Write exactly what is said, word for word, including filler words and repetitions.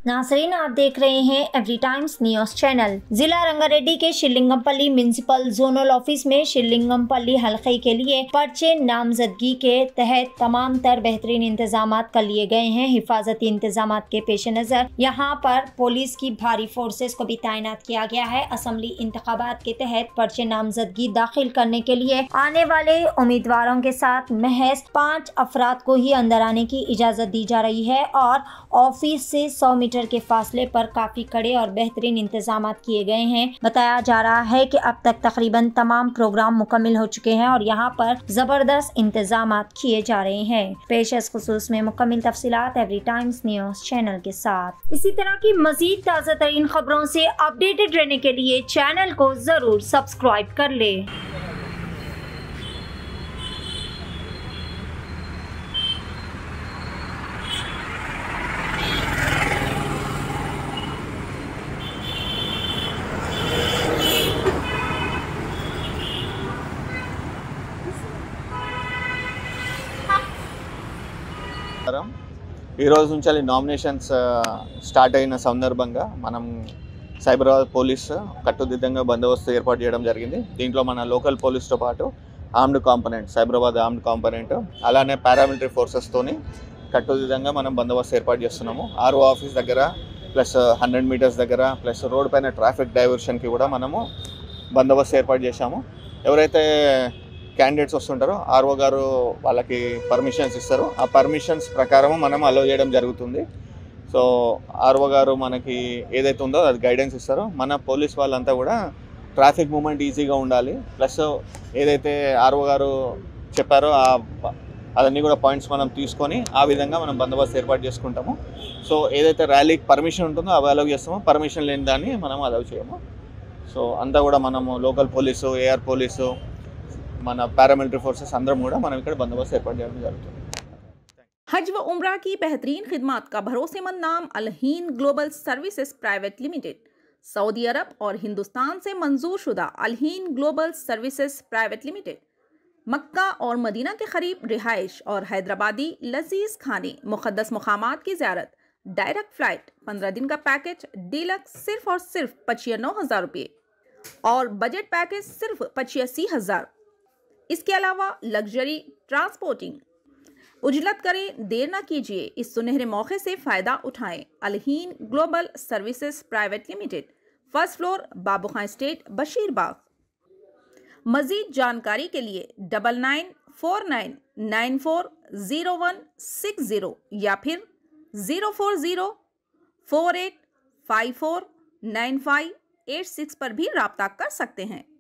नाज़रीन, आप देख रहे हैं एवरी टाइम्स न्यूज़ चैनल। जिला रंगारेड्डी के शिवलिंगमपल्ली म्युनिसिपल जोनल ऑफिस में शिवलिंगमपल्ली हलके के लिए पर्चे नामजदगी के तहत तमाम तर बेहतरीन इंतजाम कर लिए गए हैं। हिफाजती इंतजाम के पेश नजर यहाँ पर पुलिस की भारी फोर्सेस को भी तैनात किया गया है। असम्बली इंतखाबात के तहत पर्चे नामजदगी दाखिल करने के लिए आने वाले उम्मीदवारों के साथ महज पाँच अफराद को ही अंदर आने की इजाजत दी जा रही है और ऑफिस से सौ मीटर के फासले पर काफी कड़े और बेहतरीन इंतजाम किए गए हैं। बताया जा रहा है कि अब तक तकरीबन तमाम प्रोग्राम मुकम्मल हो चुके हैं और यहाँ पर जबरदस्त इंतजाम किए जा रहे हैं। पेशस खुसूस में मुकम्मल तफसीलात एवरी टाइम्स न्यूज़ चैनल के साथ। इसी तरह की मजीद ताज़ा तरीन खबरों से अपडेटेड रहने के लिए चैनल को जरूर सब्सक्राइब कर ले। ఈ రోజు నుంచి నామినేషన్స్ స్టార్ట్ అయిన సందర్భంగా మనం సైబరాబాద్ పోలీస్ కట్టుదిట్టంగా బందోబస్తు ఏర్పాటు చేయడం జరిగింది। దీంట్లో మన లోకల్ పోలీస్తో పాటు armed component Cyberabad armed component అలానే పారామిలిటరీ ఫోర్సెస్తోని కట్టుదిట్టంగా మనం బందోబస్తు ఏర్పాటు చేస్తున్నాము। ఆర్ఓ ఆఫీస్ దగ్గర ప్లస్ హండ్రెడ్ మీటర్స్ దగ్గర ప్లస్ రోడ్ పైన ట్రాఫిక్ డైవర్షన్కి కూడా మనము బందోబస్తు ఏర్పాటు చేశాము। ఎవరైతే క్యాండిడేట్స్ వస్తుంటారో ఆర్ఓ గారు వాళ్ళకి పర్మిషన్స్ ఇస్తారు, ఆ పర్మిషన్స్ ప్రకారం మనం అలౌ చేయడం జరుగుతుంది। సో ఆర్ఓ గారు మనకి ఏదైతే ఉందో అది గైడెన్స్ ఇస్తారో మన పోలీస్ వాళ్ళంతా కూడా ట్రాఫిక్ మూమెంట్ ఈజీగా ఉండాలి, ప్లస్ ఏదైతే ఆర్ఓ గారు చెప్పారో అవన్నీ కూడా పాయింట్స్ మనం తీసుకొని ఆ విధంగా మనం బందోబస్తు ఏర్పాటు చేసుకుంటాము। సో ఏదైతే ర్యాలీకి పర్మిషన్ ఉంటుందో అవి అలౌ చేస్తామో, పర్మిషన్ లేని దాన్ని మనం అలౌ చేయము। సో అంతా కూడా మనము లోకల్ పోలీసు, ఏఆర్ పోలీసు, మన पैरामिलिट्री फोर्सेस అందరం కూడా మనం ఇక్కడ బందోబస్తు ఏర్పాటు చేయడం జరుగుతుంది। हज व उम्रा की बेहतरीन खिदमत का भरोसेमंद नाम Alheen global services private limited, सऊदी अरब और हिंदुस्तान से मंजूर शुदा Alheen global services private limited, मक्का और मदीना के करीब रिहाइश और हैदराबादी लजीज खाने, मुक़द्दस मुकामात की ज़ियारत, डायरेक्ट फ्लाइट, पंद्रह दिन का पैकेज डीलक्स सिर्फ और सिर्फ पचानवे हज़ार रुपये और बजट पैकेज सिर्फ पचासी हज़ार। इसके अलावा लग्जरी ट्रांसपोर्टिंग। उजलत करें, देर न कीजिए, इस सुनहरे मौके से फ़ायदा उठाएं। Alheen global services private limited, first floor, Babu Khan estate, Basheerbagh. मज़ीद जानकारी के लिए double nine four nine nine four zero one six zero या फिर zero four zero four eight five four nine five eight six पर भी रब्ता कर सकते हैं।